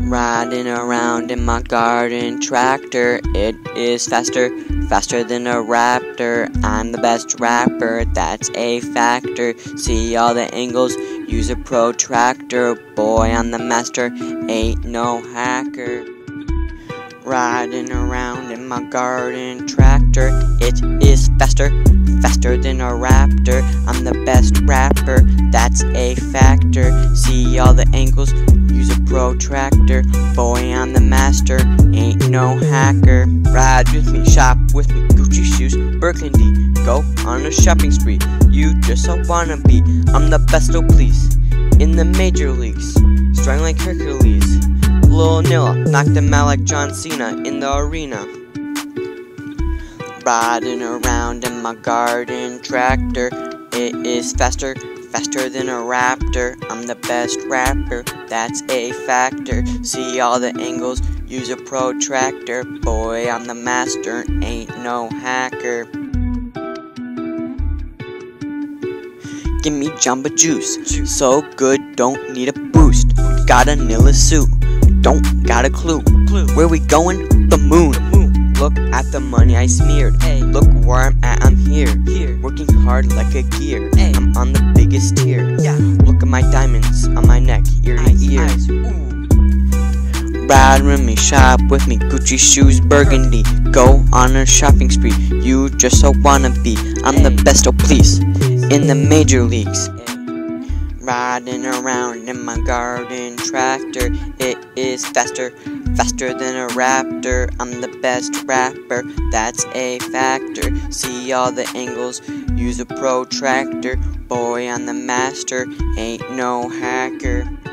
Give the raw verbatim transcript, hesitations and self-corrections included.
Riding around in my garden tractor, it is faster, faster than a raptor. I'm the best rapper, that's a factor. See all the angles, use a protractor. Boy, I'm the master, ain't no hacker. Riding around in my garden tractor, it is faster, faster than a raptor. I'm the best rapper, that's a factor. See all the angles, use a protractor. Boy, I'm the master, ain't no hacker. Ride with me, shop with me, Gucci shoes, Burgundy. Go on a shopping spree, you just so wanna be. I'm the best, oh please, in the major leagues, strong like Hercules. Lil Nilla knocked him out like John Cena in the arena. Riding around in my garden tractor, it is faster, faster than a raptor. I'm the best rapper, that's a factor. See all the angles, use a protractor. Boy, I'm the master, ain't no hacker. Give me Jamba Juice, so good, don't need a boost. Got a Nilla suit, don't got a clue. Where we going? The moon. Look at the money I smeared. Look where I'm at, I'm here. Working hard like a gear. I'm on the biggest tier. Look at my diamonds on my neck, ear to ear. Ride with me, shop with me, Gucci shoes, Burgundy. Go on a shopping spree, you just so wanna be. I'm the best, oh please, in the major leagues. Riding around in my garden tractor, it is faster, faster than a raptor. I'm the best rapper, that's a factor. See all the angles, use a protractor. Boy, I'm the master, ain't no hacker.